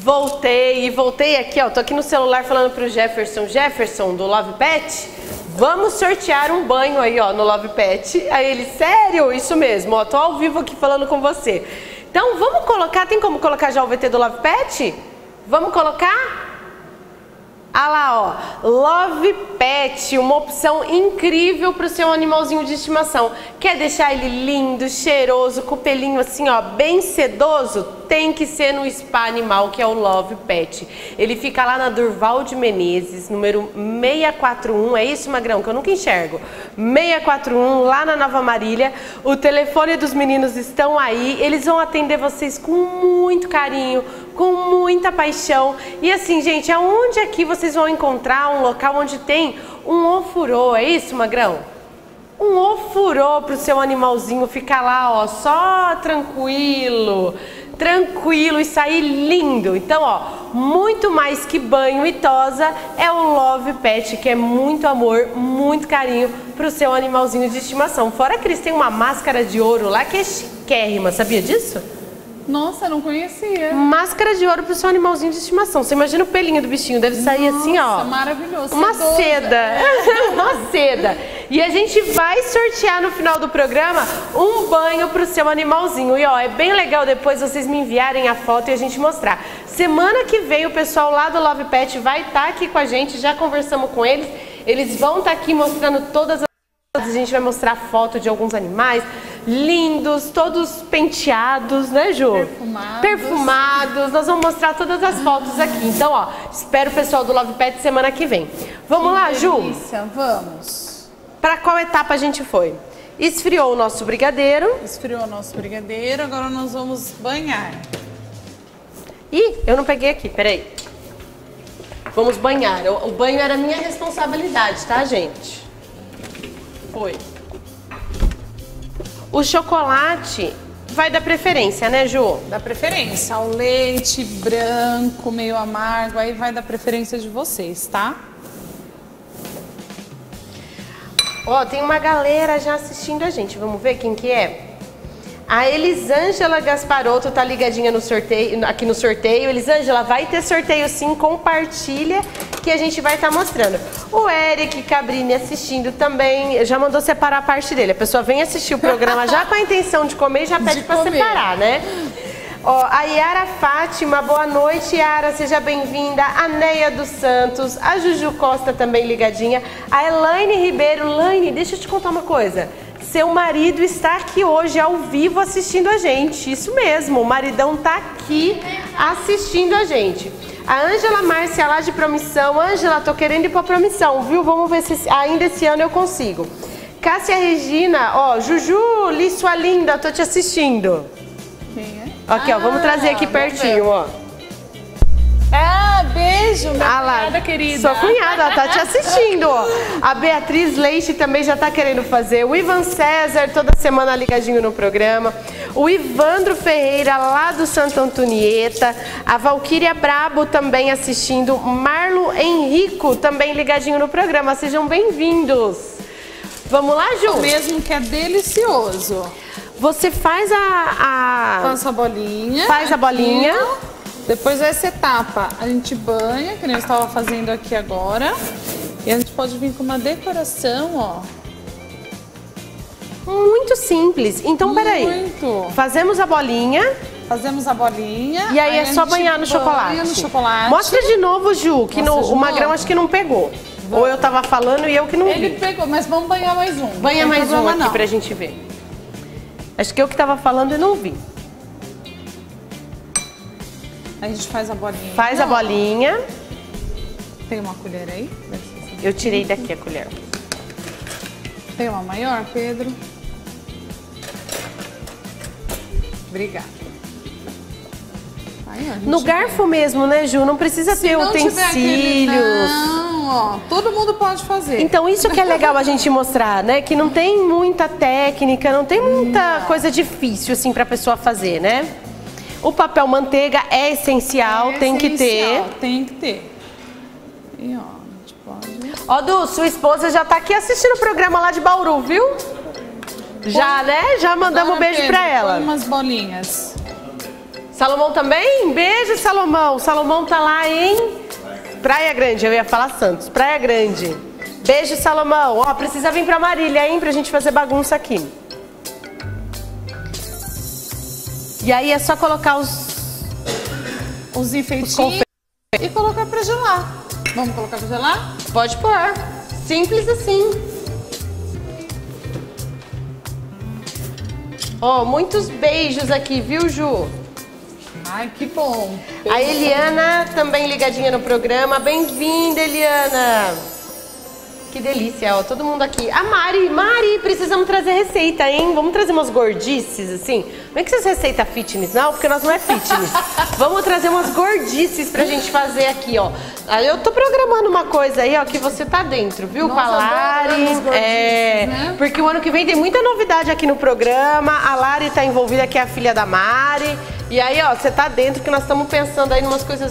Voltei aqui, ó. Tô aqui no celular falando pro Jefferson do Love Pet. Vamos sortear um banho aí, ó, no Love Pet. Aí ele, sério? Isso mesmo, ó. Tô ao vivo aqui falando com você. Então vamos colocar, tem como colocar já o VT do Love Pet? Vamos colocar? Ah lá, ó, Love Pet, uma opção incrível para o seu animalzinho de estimação. Quer deixar ele lindo, cheiroso, com o pelinho assim, ó, bem sedoso? Tem que ser no Spa Animal, que é o Love Pet. Ele fica lá na Durval de Menezes, número 641, é isso, Magrão, que eu nunca enxergo. 641, lá na Nova Marília. O telefone dos meninos estão aí, eles vão atender vocês com muito carinho, com muita paixão. E assim, gente, aonde aqui vocês vão encontrar um local onde tem um ofurô, é isso, Magrão? Um ofurô para o seu animalzinho ficar lá, ó, só tranquilo e sair lindo. Então, ó, muito mais que banho e tosa, é o Love Pet, que é muito amor, muito carinho para o seu animalzinho de estimação. Fora que eles têm uma máscara de ouro lá que é chiquérrima, sabia disso? Nossa, não conhecia. Máscara de ouro pro seu animalzinho de estimação. Você imagina o pelinho do bichinho, deve sair assim, ó. Nossa, maravilhoso. Uma seda. Uma seda. E a gente vai sortear no final do programa um banho pro seu animalzinho. E ó, é bem legal depois vocês me enviarem a foto e a gente mostrar. Semana que vem o pessoal lá do Love Pet vai estar aqui com a gente, já conversamos com eles. Eles vão estar aqui mostrando todas as... A gente vai mostrar foto de alguns animais lindos, todos penteados, né, Ju? Perfumados. Nós vamos mostrar todas as fotos aqui. Então, ó, espero o pessoal do Love Pet semana que vem. Vamos lá, Ju? Vamos. Para qual etapa a gente foi? Esfriou o nosso brigadeiro. Esfriou o nosso brigadeiro, agora nós vamos banhar. Ih, eu não peguei aqui, peraí. Vamos banhar. O banho era minha responsabilidade, tá, gente? Foi. O chocolate vai dar preferência, né, Ju? Dá preferência. O leite branco, meio amargo, aí vai dar preferência de vocês, tá? Ó, tem uma galera já assistindo a gente. Vamos ver quem que é? A Elisângela Gasparotto tá ligadinha no sorteio, aqui no sorteio. Elisângela, vai ter sorteio sim, compartilha que a gente vai estar mostrando. O Eric Cabrini assistindo também, já mandou separar a parte dele. A pessoa vem assistir o programa já com a intenção de comer e já pede para separar, né? Ó, a Yara Fátima, boa noite, Yara, seja bem-vinda. A Neia dos Santos, a Juju Costa também ligadinha. A Elaine Ribeiro. Elaine, deixa eu te contar uma coisa. Seu marido está aqui hoje ao vivo assistindo a gente. Isso mesmo, o maridão tá aqui assistindo a gente. A Ângela Márcia lá de Promissão. Ângela, tô querendo ir pra Promissão, viu? Vamos ver se ainda esse ano eu consigo. Cássia Regina, ó, Juju, Li, sua linda, tô te assistindo. Quem é? Aqui, ó, vamos trazer aqui pertinho, ó. Ah, beijo, minha cunhada lá, querida. Sua cunhada, ela tá te assistindo, ó. A Beatriz Leite também já tá querendo fazer. O Ivan César, toda semana ligadinho no programa. O Ivandro Ferreira, lá do Santa Antonieta. A Valquíria Brabo também assistindo. Marlo Henrico também ligadinho no programa. Sejam bem-vindos. Vamos lá, Ju? O mesmo que é delicioso. Você faz Faça a bolinha. Faz a bolinha. Depois essa etapa a gente banha, que nem eu estava fazendo aqui agora. E a gente pode vir com uma decoração, ó. Muito simples. Então, peraí. Muito. Fazemos a bolinha. Fazemos a bolinha. E aí é só banhar no chocolate. Mostra de novo, Ju, que o Magrão acho que não pegou. Ou eu tava falando e eu que não vi. Ele pegou, mas vamos banhar mais um. Banha mais um aqui pra gente ver. Acho que eu que tava falando e não vi. A gente faz a bolinha. Faz a bolinha. Tem uma colher aí? Eu tirei daqui a colher. Tem uma maior, Pedro? Obrigada. Aí, ó, no garfo mesmo, né, Ju? Não precisa ter utensílios. Não, ó. Todo mundo pode fazer. Então, isso que é legal a gente mostrar, né? Que não tem muita técnica, não tem muita coisa difícil, assim, pra pessoa fazer, né? O papel manteiga é essencial, tem que ter. Tem que ter. E ó, a gente pode... Ó, Du, sua esposa já tá aqui assistindo o programa lá de Bauru, viu? Já, né? Já mandamos um beijo pra ela. Põe umas bolinhas. Salomão também? Beijo, Salomão. Salomão tá lá em Praia Grande, eu ia falar Santos. Praia Grande. Beijo, Salomão. Ó, precisa vir pra Marília, hein, pra gente fazer bagunça aqui. E aí é só colocar os enfeitinhos e colocar pra gelar. Vamos colocar pra gelar? Pode pôr. Simples assim. Ó, muitos beijos aqui, viu, Ju? Ai, que bom. A Eliana também ligadinha no programa. Bem-vinda, Eliana. Que delícia, ó, todo mundo aqui. A Mari, precisamos trazer receita, hein? Vamos trazer umas gordices, assim. Não é que essas receitas fitness, não, porque nós não é fitness. Vamos trazer umas gordices pra gente fazer aqui, ó. Aí eu tô programando uma coisa aí, ó, que você tá dentro, viu? Com a Lari. Né? Porque o ano que vem tem muita novidade aqui no programa. A Lari tá envolvida, que é a filha da Mari. E aí, ó, você tá dentro, que nós estamos pensando aí em umas coisas...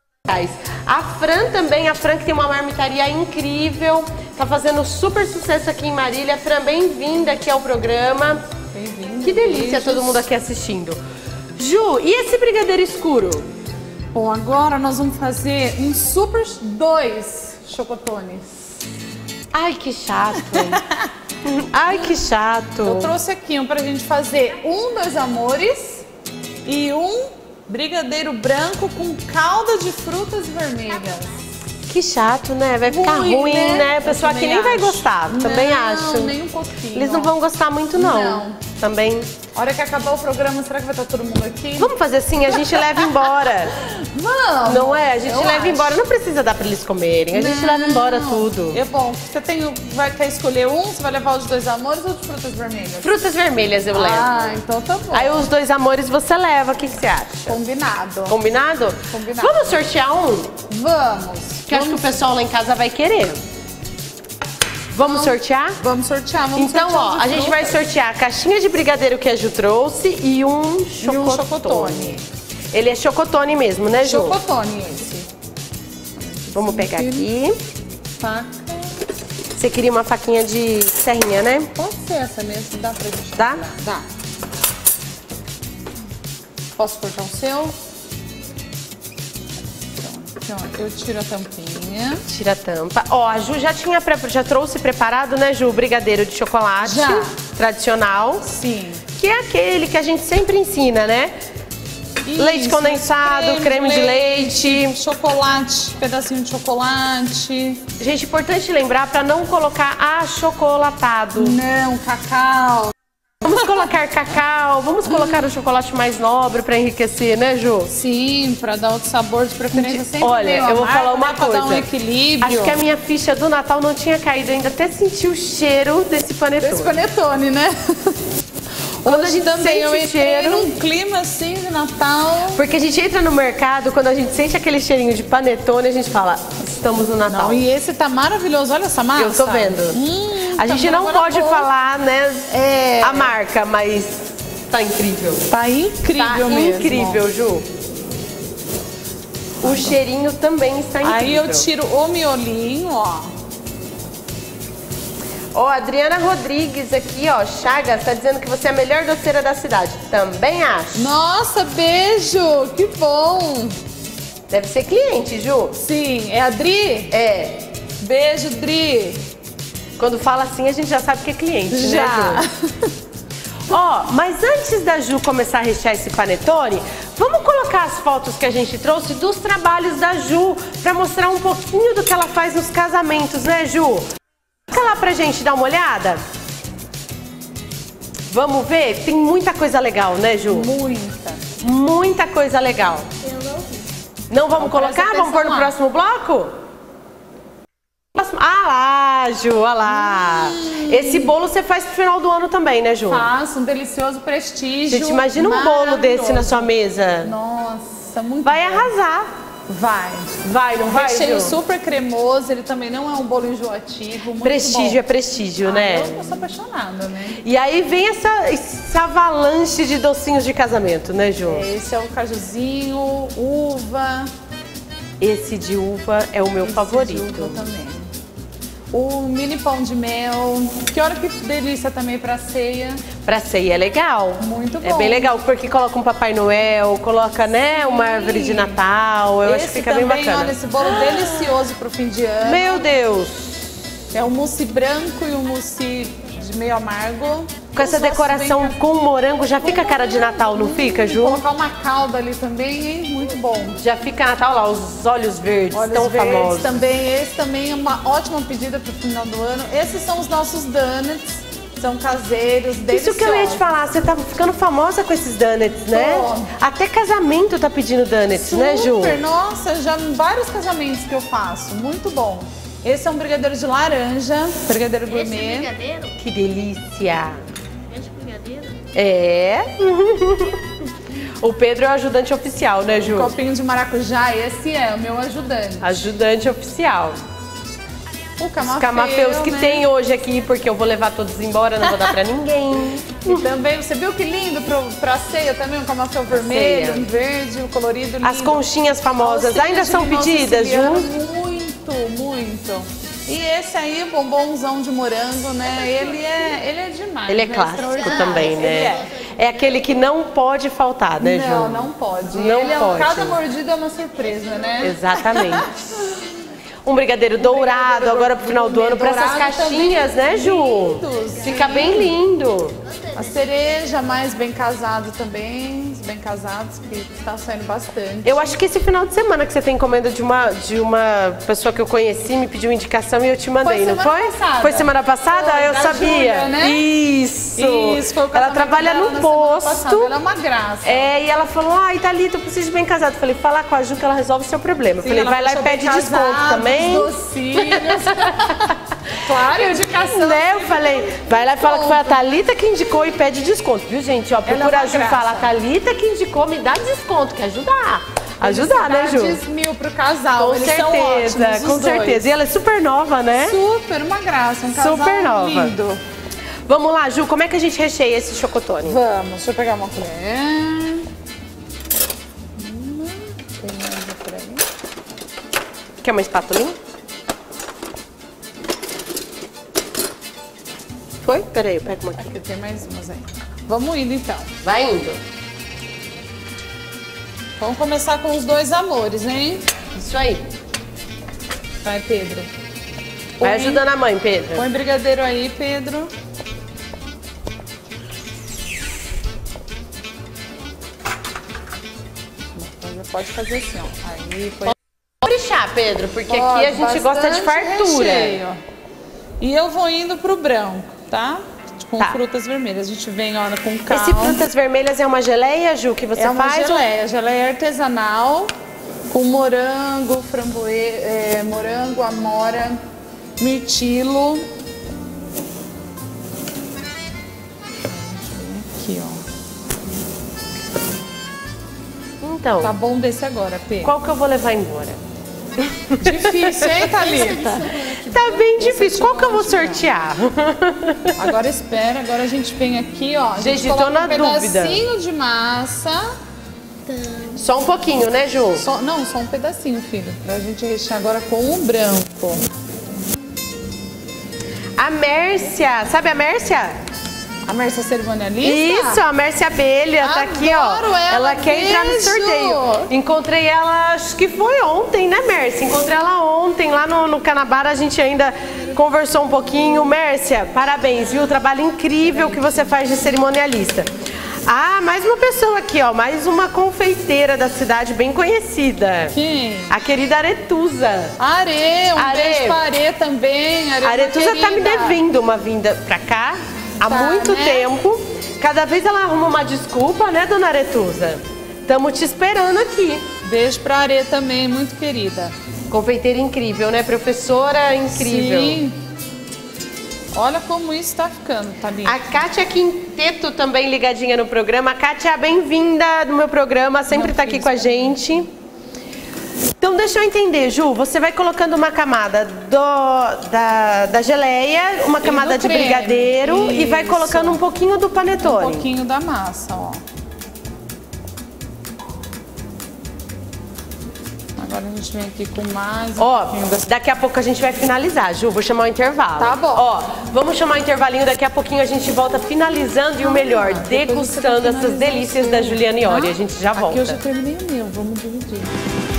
A Fran também, a Fran que tem uma marmitaria incrível, tá fazendo super sucesso aqui em Marília. Fran, bem-vinda aqui ao programa. Bem-vinda. Que delícia, beijos. Todo mundo aqui assistindo. Ju, e esse brigadeiro escuro? Bom, agora nós vamos fazer um super 2 chocotones. Ai, que chato. Ai, que chato. Eu trouxe aqui um pra gente fazer um dos amores e um brigadeiro branco com calda de frutas vermelhas. Que chato, né? Vai ficar ruim, né? O pessoal aqui nem vai gostar. Também acho. Nem um pouquinho. Eles não vão gostar muito, não. Também. A hora que acabar o programa, será que vai estar todo mundo aqui? Vamos fazer assim, a gente leva embora. Vamos! Não é? A gente leva embora. Não precisa dar pra eles comerem. A gente leva embora tudo. É bom. Você quer escolher um? Você vai levar os dois amores ou de frutas vermelhas? Frutas vermelhas eu levo. Ah, então tá bom. Aí os dois amores você leva. O que você acha? Combinado. Combinado? Combinado. Vamos sortear um? Vamos. Que acho que o pessoal lá em casa vai querer. Vamos sortear? Vamos sortear. Então, ó, a gente vai sortear a caixinha de brigadeiro que a Ju trouxe e um chocotone. Ele é chocotone mesmo, né, Ju? Chocotone esse. Vamos pegar aqui. Faca. Você queria uma faquinha de serrinha, né? Pode ser essa mesmo, dá pra gente. Dá? Dá. Posso cortar o seu? Eu tiro a tampinha. Tira a tampa. Ó, a Ju já trouxe preparado, né, Ju? O brigadeiro de chocolate. Já. Tradicional. Sim. Que é aquele que a gente sempre ensina, né? Isso, leite condensado, creme de leite. Chocolate, pedacinho de chocolate. Gente, importante lembrar para não colocar achocolatado. Não, cacau. Vamos colocar cacau, vamos colocar o chocolate mais nobre para enriquecer, né, Ju? Sim, para dar outro sabor, de preferência sempre. Olha, eu vou falar uma coisa. Dar um equilíbrio. Acho que a minha ficha do Natal não tinha caído ainda, até senti o cheiro desse panetone. Desse panetone, né? Quando a gente também sente o cheiro, num clima assim de Natal. Porque a gente entra no mercado, quando a gente sente aquele cheirinho de panetone, a gente fala, estamos no Natal. Não, e esse tá maravilhoso, olha essa massa. Eu tô vendo. A gente não pode falar, né, a marca, mas tá incrível. Tá incrível mesmo. Tá incrível, Ju. O cheirinho também está incrível. Aí eu tiro o miolinho, ó. Ó, Adriana Rodrigues aqui, ó, Chagas, tá dizendo que você é a melhor doceira da cidade. Também acho. Nossa, beijo! Que bom! Deve ser cliente, Ju. Sim, é a Dri? É. Beijo, Dri. Quando fala assim, a gente já sabe que é cliente, já. Né, Ju? Ó, mas antes da Ju começar a rechear esse panetone, vamos colocar as fotos que a gente trouxe dos trabalhos da Ju, pra mostrar um pouquinho do que ela faz nos casamentos, né, Ju? Coloca lá pra gente dar uma olhada. Vamos ver? Tem muita coisa legal, né, Ju? Muita. Muita coisa legal. Eu não vi. Não vamos colocar? Vamos pôr no próximo bloco? Ah lá, Ju, olha lá. Esse bolo você faz pro final do ano também, né, Ju? Faço, um delicioso prestígio. Gente, imagina um bolo desse na sua mesa. Nossa, muito Vai bom. arrasar. Vai. Vai, não vai, recheio Ju? super cremoso, ele também não é um bolo enjoativo, muito prestígio bom. É prestígio, né? Eu sou apaixonada, né? E aí vem essa avalanche de docinhos de casamento, né, Ju? Esse é o cajuzinho, uva. Esse de uva é o meu favorito. De uva também. O mini pão de mel, que olha que delícia também pra ceia. Pra ceia é legal. Muito bom. É bem legal, porque coloca um Papai Noel, coloca, né, uma árvore de Natal. Eu acho que fica também, bem bacana. Olha, esse bolo delicioso pro fim de ano. Meu Deus! É um mousse branco e um mousse de meio amargo. Com essa decoração com morango, já fica cara de Natal, não fica, Ju? Colocar uma calda ali também, hein? Muito bom. Já fica Natal lá, os olhos verdes, tão famosos. Também, esse também é uma ótima pedida pro final do ano. Esses são os nossos donuts, são caseiros, deliciosos. Isso que eu ia te falar, você tá ficando famosa com esses donuts, né? Até casamento tá pedindo donuts, né, Ju? Super, nossa, já vários casamentos que eu faço, muito bom. Esse é um brigadeiro de laranja, brigadeiro gourmet. Esse é brigadeiro? Que delícia! Esse brigadeiro? É. O Pedro é o ajudante oficial, né, Ju? Copinho de maracujá, esse é o meu ajudante. Ajudante oficial. O camafeu, Os camafeus que né? tem hoje aqui, porque eu vou levar todos embora, não vou dar pra ninguém. E também, você viu que lindo pra ceia também, um camafeu vermelho, ceia. um verde, um colorido lindo. As conchinhas famosas Auxílio ainda são de limão pedidas, siciliano, Ju? Muito. E esse aí, bombonzão de morango, né? Ele é demais. Ele é né? clássico Extraordinário. também, né? Ele É aquele que não pode faltar, né, Ju? Não pode. Não ele pode. Cada mordida é uma surpresa, né? Exatamente. Um brigadeiro dourado agora pro final do ano, para essas dourado caixinhas, também. né, Ju? Lindos, Fica sim. bem lindo. A cereja mais bem casado também, os bem casados, que está saindo bastante. Eu acho que esse final de semana que você tem encomenda de uma pessoa que eu conheci, me pediu indicação e eu te mandei, não foi? Passada. Foi semana passada? Foi, Eu da sabia. Júlia, né? Isso. Foi o Ela casamento trabalha dela no na semana posto. passada. Ela é uma graça. É, e ela falou, ai, Thalita, eu preciso de bem casado. Eu falei, fala com a Ju que ela resolve o seu problema. Eu Sim, falei, ela vai lá e puxou pede bem desconto casado, também. Docinhos. Claro, indicação. Né? Eu falei, vai lá e fala que foi a Thalita que indicou e pede desconto, viu, gente? Ó, procura a Ju e fala, a Thalita que indicou, me dá desconto, que ajudar. Ajudar, né, Ju? $10.000 pro casal. Com Eles certeza, são ótimos, com os dois. certeza. E ela é super nova, né? Super, uma graça, um casal Super nova. lindo. Vamos lá, Ju, como é que a gente recheia esse chocotone? Vamos, deixa eu pegar uma colher. Tem mais uma por aí. Quer uma espátulinha? Foi? Peraí, eu pego uma aqui. Aqui tem mais umas aí. Vamos indo então. Vai indo. Vamos começar com os dois amores, hein? Isso aí. Vai, Pedro. Vai ajudando a mãe, Pedro. Põe brigadeiro aí, Pedro. Já pode fazer assim, ó. Aí, põe. Caprichar, Pedro, porque Ó, aqui a gente gosta de bastante fartura. recheio, ó. E eu vou indo pro branco, tá? Com Tá. frutas vermelhas. A gente vem, olha, com calma. Esse frutas vermelhas é uma geleia, Ju, que você É uma faz? geleia artesanal com morango, morango, amora, mirtilo. Aqui, ó. Então, Tá bom desse agora, P. qual que eu vou levar embora? Difícil, hein, Thalita? Tá bem difícil. Qual que eu vou sortear? Agora espera, agora a gente vem aqui, ó. A Gente, coloca tô na um pedacinho dúvida. de massa. Só um pouquinho, né, Ju? Só um pedacinho, filho. Pra gente rechear agora com o branco. A Mércia, sabe a Mércia? A Mércia cerimonialista? Isso, a Mércia Abelha tá aqui, ó. Adoro ela, quer entrar no beijo! sorteio. Encontrei ela, acho que foi ontem, né, Mércia? Encontrei ela ontem lá no Canabara, a gente ainda conversou um pouquinho. Mércia, parabéns, viu? O trabalho incrível que você faz de cerimonialista. Ah, mais uma pessoa aqui, ó. Mais uma confeiteira da cidade bem conhecida. Quem? A querida Aretusa. Are, um Are. beijo pra Are também. Are, A Aretusa tá me devendo uma vinda pra cá há muito né? tempo. Cada vez ela arruma uma desculpa, né, dona Aretusa? Tamo te esperando aqui. Beijo pra Are também, muito querida. Confeiteira incrível, né? Professora incrível. Sim. Olha como isso tá ficando, tá lindo. A Kátia Quinteto também ligadinha no programa. Kátia, bem-vinda no meu programa, sempre tá aqui com a gente. Então, deixa eu entender, Ju, você vai colocando uma camada da geleia, uma camada de creme, brigadeiro e vai isso. colocando um pouquinho do panetone. Um pouquinho da massa, ó. Agora a gente vem aqui com mais Ó, daqui a pouco a gente vai finalizar, Ju. Vou chamar o intervalo. Tá bom. Ó, vamos chamar o intervalinho. Daqui a pouquinho a gente volta finalizando e o melhor, degustando essas delícias da Juliana Iori. A gente já volta. Aqui eu já terminei o meu, vamos dividir.